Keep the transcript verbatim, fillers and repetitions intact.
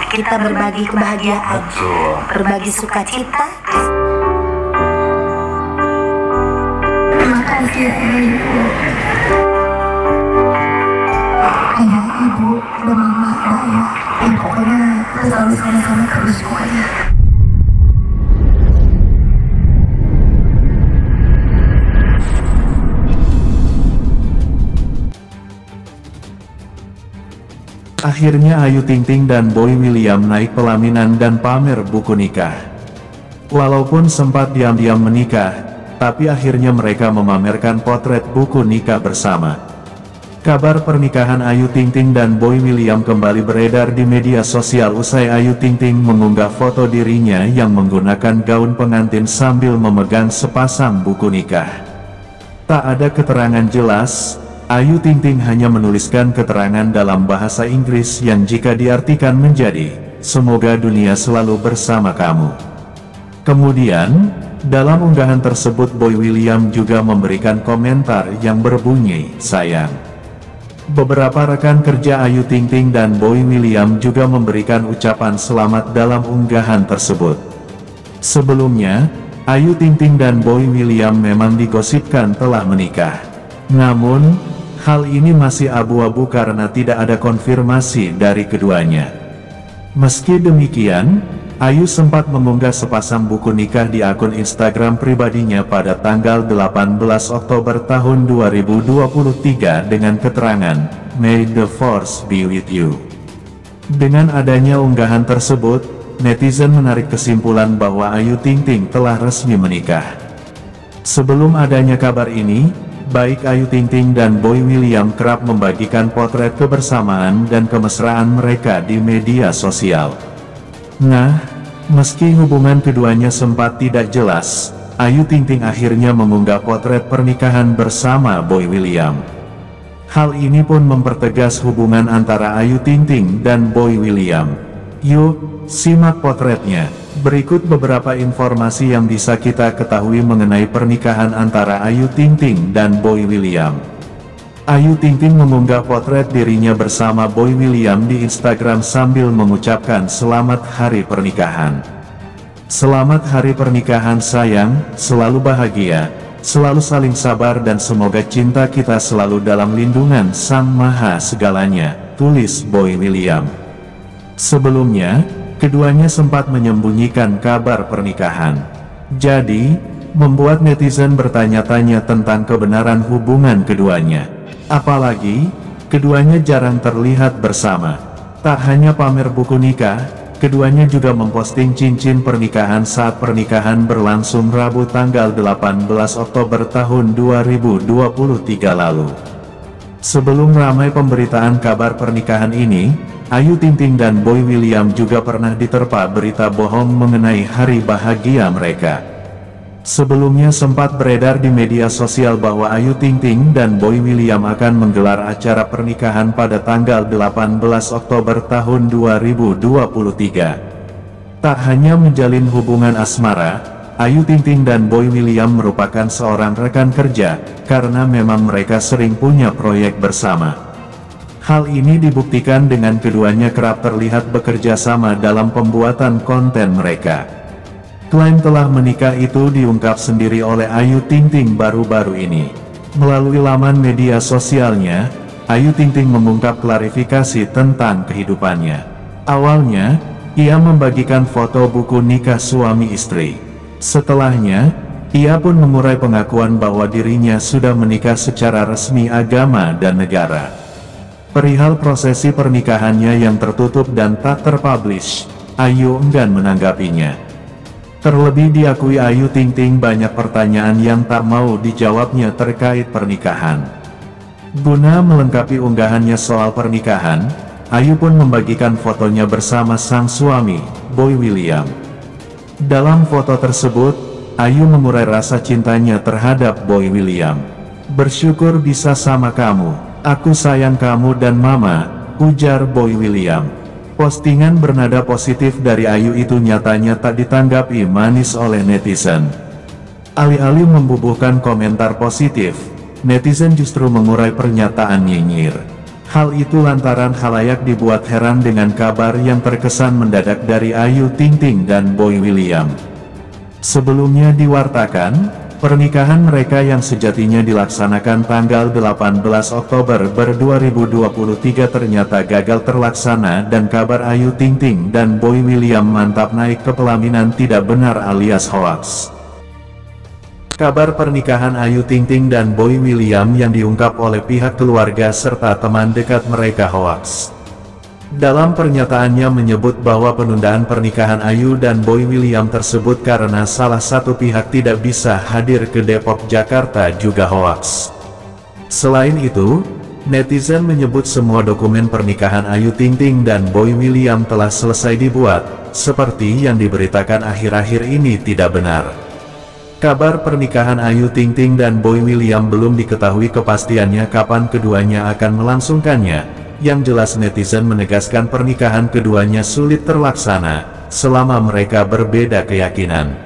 kita berbagi kebahagiaan, berbagi sukacita. Terima kasih Ibu, ayah, ibu, dan mama, dan ayah. Ya pokoknya kita selalu sama-sama terus pokoknya. Akhirnya Ayu Ting Ting dan Boy William naik pelaminan dan pamer buku nikah. Walaupun sempat diam-diam menikah, tapi akhirnya mereka memamerkan potret buku nikah bersama. Kabar pernikahan Ayu Ting Ting dan Boy William kembali beredar di media sosial usai Ayu Ting Ting mengunggah foto dirinya yang menggunakan gaun pengantin sambil memegang sepasang buku nikah. Tak ada keterangan jelas, Ayu Ting Ting hanya menuliskan keterangan dalam bahasa Inggris yang jika diartikan menjadi, "Semoga dunia selalu bersama kamu." Kemudian, dalam unggahan tersebut Boy William juga memberikan komentar yang berbunyi, "Sayang." Beberapa rekan kerja Ayu Ting Ting dan Boy William juga memberikan ucapan selamat dalam unggahan tersebut. Sebelumnya, Ayu Ting Ting dan Boy William memang digosipkan telah menikah. Namun, hal ini masih abu-abu karena tidak ada konfirmasi dari keduanya. Meski demikian, Ayu sempat mengunggah sepasang buku nikah di akun Instagram pribadinya pada tanggal delapan belas Oktober tahun dua ribu dua puluh tiga dengan keterangan, "May the force be with you." Dengan adanya unggahan tersebut, netizen menarik kesimpulan bahwa Ayu Ting Ting telah resmi menikah. Sebelum adanya kabar ini, baik Ayu Ting Ting dan Boy William kerap membagikan potret kebersamaan dan kemesraan mereka di media sosial. Nah, meski hubungan keduanya sempat tidak jelas, Ayu Ting Ting akhirnya mengunggah potret pernikahan bersama Boy William. Hal ini pun mempertegas hubungan antara Ayu Ting Ting dan Boy William. Yuk, simak potretnya. Berikut beberapa informasi yang bisa kita ketahui mengenai pernikahan antara Ayu Ting Ting dan Boy William. Ayu Ting Ting mengunggah potret dirinya bersama Boy William di Instagram sambil mengucapkan selamat hari pernikahan. "Selamat hari pernikahan sayang, selalu bahagia, selalu saling sabar dan semoga cinta kita selalu dalam lindungan Sang Maha Segalanya," tulis Boy William. Sebelumnya, keduanya sempat menyembunyikan kabar pernikahan. Jadi, membuat netizen bertanya-tanya tentang kebenaran hubungan keduanya. Apalagi, keduanya jarang terlihat bersama. Tak hanya pamer buku nikah, keduanya juga memposting cincin pernikahan saat pernikahan berlangsung Rabu tanggal delapan belas Oktober tahun dua ribu dua puluh tiga lalu. Sebelum ramai pemberitaan kabar pernikahan ini, Ayu Ting Ting dan Boy William juga pernah diterpa berita bohong mengenai hari bahagia mereka. Sebelumnya sempat beredar di media sosial bahwa Ayu Ting Ting dan Boy William akan menggelar acara pernikahan pada tanggal delapan belas Oktober tahun dua ribu dua puluh tiga. Tak hanya menjalin hubungan asmara, Ayu Ting Ting dan Boy William merupakan seorang rekan kerja, karena memang mereka sering punya proyek bersama. Hal ini dibuktikan dengan keduanya kerap terlihat bekerja sama dalam pembuatan konten mereka. Klaim telah menikah itu diungkap sendiri oleh Ayu Ting Ting baru-baru ini. Melalui laman media sosialnya, Ayu Ting Ting mengungkap klarifikasi tentang kehidupannya. Awalnya, ia membagikan foto buku nikah suami istri. Setelahnya, ia pun mengurai pengakuan bahwa dirinya sudah menikah secara resmi agama dan negara. Perihal prosesi pernikahannya yang tertutup dan tak terpublish, Ayu enggan menanggapinya. Terlebih diakui Ayu Ting Ting banyak pertanyaan yang tak mau dijawabnya terkait pernikahan. Guna melengkapi unggahannya soal pernikahan, Ayu pun membagikan fotonya bersama sang suami, Boy William. Dalam foto tersebut, Ayu mengurai rasa cintanya terhadap Boy William. "Bersyukur bisa sama kamu. Aku sayang kamu dan mama," ujar Boy William. Postingan bernada positif dari Ayu itu nyatanya tak ditanggapi manis oleh netizen. Alih-alih membubuhkan komentar positif, netizen justru mengurai pernyataan nyinyir. Hal itu lantaran khalayak dibuat heran dengan kabar yang terkesan mendadak dari Ayu Ting Ting dan Boy William. Sebelumnya diwartakan, pernikahan mereka yang sejatinya dilaksanakan tanggal delapan belas Oktober dua ribu dua puluh tiga ternyata gagal terlaksana dan kabar Ayu Ting Ting dan Boy William mantap naik ke pelaminan tidak benar alias hoaks. Kabar pernikahan Ayu Ting Ting dan Boy William yang diungkap oleh pihak keluarga serta teman dekat mereka hoaks. Dalam pernyataannya menyebut bahwa penundaan pernikahan Ayu dan Boy William tersebut karena salah satu pihak tidak bisa hadir ke Depok, Jakarta juga hoaks. Selain itu, netizen menyebut semua dokumen pernikahan Ayu Ting Ting dan Boy William telah selesai dibuat, seperti yang diberitakan akhir-akhir ini tidak benar. Kabar pernikahan Ayu Ting Ting dan Boy William belum diketahui kepastiannya kapan keduanya akan melangsungkannya. Yang jelas netizen menegaskan pernikahan keduanya sulit terlaksana, selama mereka berbeda keyakinan.